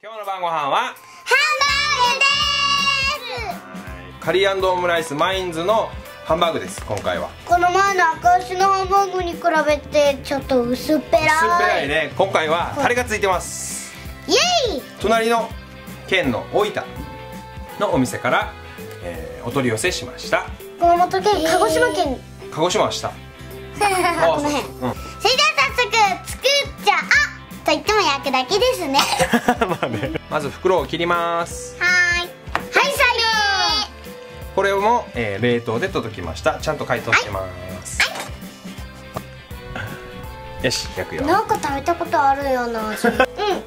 今日の晩ご飯はハンバーグです。 カリー&オムライスマインズのハンバーグです。今回はこの前の赤牛のハンバーグに比べてちょっと薄っぺらい。 薄っぺらいね。今回はタレがついてます。 イエイ。 隣の県の大分のお店から、お取り寄せしました。 熊本県、鹿児島県、 鹿児島は下この辺、それでは早速作っちゃと言っても焼くだけですね。 まあね、まず袋を切ります。 はい、作業。 これも、冷凍で届きました。ちゃんと解凍してます。よし、焼くよ。 なんか食べたことあるような味。さあ、赤牛を超える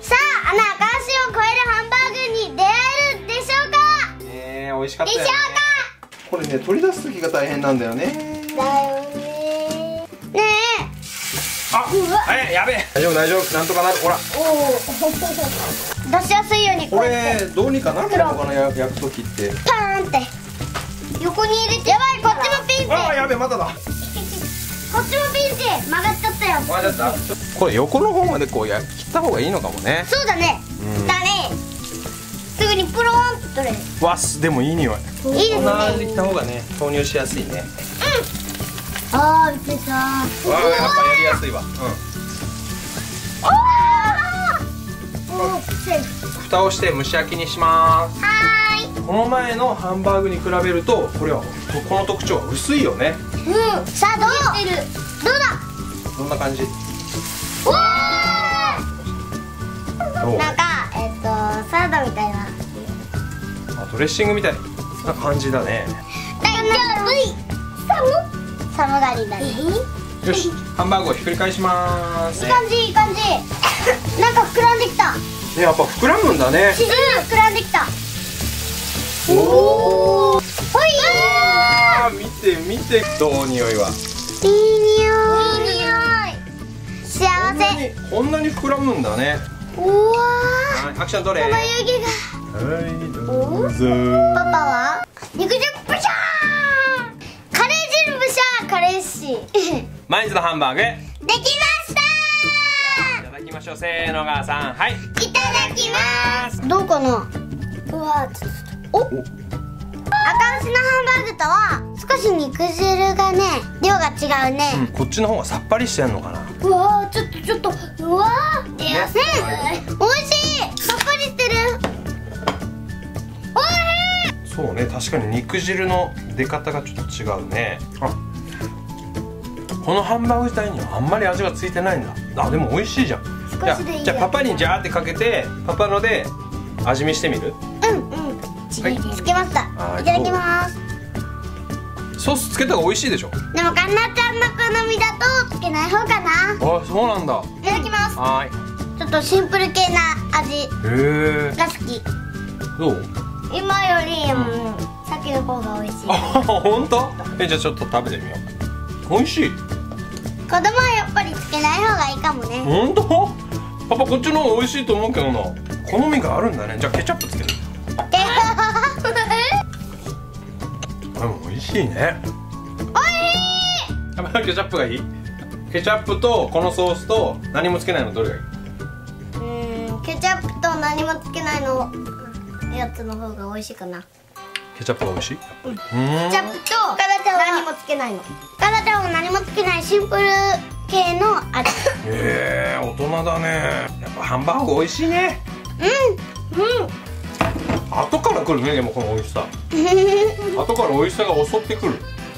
ハンバーグに出会えるでしょうか。 美味しかったよね。 でしょうか。 これね、取り出す時が大変なんだよね。 だよね。ねえ。 あ、やべえ。大丈夫大丈夫、なんとかなる。ほら。 出しやすいようにここうやってれどうにかなるのかな、焼く時って。 パーンって横に入れて。やばい、こっちもピンチ。 あ、やべえ、まだだ。 こっちもピンチ。曲がっちゃったよ。 曲がっちゃった。これ横の方までこう切った方がいいのかもね。 そうだね。だね。すぐにプローンって取れる。 わっ、でもいい匂い。 いいですね。 こんな感じで切った方がね、投入しやすいね。 あー、出た。 わあ、やっぱやりやすいわ。蓋をして蒸し焼きにします。この前のハンバーグに比べるとこれはこの特徴は薄いよね。 さあ、どうだ。 どんな感じ？ おー。 どう？ なんかサラダみたいな。 ドレッシングみたいな感じだね。 寒がりだね。 よし、ハンバーグをひっくり返します。 いい感じ、いい感じ。なんか膨らんできた。 ね、やっぱ膨らむんだね。 膨らんできた。おお。ほい。 見て見て、どう匂いは。 いい匂い。幸せ。 こんなに膨らむんだね。 うわー。アクションどれ？ この湯気が。 はい、どうぞ。 パパは肉汁ブシャー。カレー汁ブシャー。カレーし。 マインズのハンバーグでできましたいただきましょう。せーのが3、はい、 いただきます。どうかな。うわ、ちょっと。お。赤牛のハンバーグとは少し肉汁がね、量が違うね。 こっちの方がさっぱりしてんのかな。 うわー、ちょっと、うわー、美味しい。さっぱりしてる。おいしい。 そうね、確かに肉汁の出方がちょっと違うね。このハンバーグ自体にはあんまり味がついてないんだ。あ、でも美味しいじゃん。じゃあパパにジャーってかけて、パパので味見してみる？ つけました。いただきます。 ソースつけた方が美味しいでしょ。 でもかんなちゃんの好みだとつけない方かな。 あ、そうなんだ。 いただきます。 はい。 ちょっとシンプル系な味へえ。 が好き。 どう？ 今よりさっきの方が美味しい。 あ、本当？じゃあちょっと食べてみよう。美味しい。 子供はやっぱりつけない方がいいかもね。 本当？パパこっちの方が美味しいと思うけどな。好みがあるんだね。じゃあケチャップつける。でも美味しいね。 おいしい。 やっぱりケチャップがいい？ケチャップとこのソースと何もつけないのどれがいい？ ケチャップと何もつけないのやつの方が美味しいかな。 ケチャップが美味しい？ケチケチャップと何もつけないの。カラちゃんは何もつけないシンプル系の味。 大人だね。やっぱハンバーグ美味しいね。後から来るね。でもこの美味しさ後から美味しさが襲ってくる。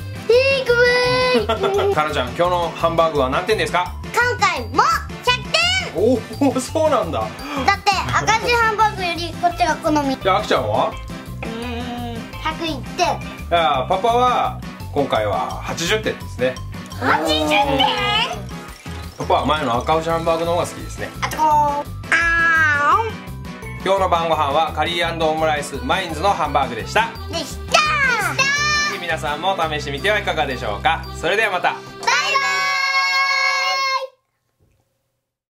カラちゃん、今日のハンバーグは何点ですか？ 今回も100点。 おお、そうなんだ。 だって赤字ハンバーグよりこっちが好み。 じゃああきちゃんは 101点。 じゃあパパは今回は80点ですね。 80点。 パパは前の赤牛ハンバーグの方が好きですね。今日の晩ご飯はカリー&オムライスマインズのハンバーグでした。 でした。 皆さんも試してみてはいかがでしょうか。それではまた。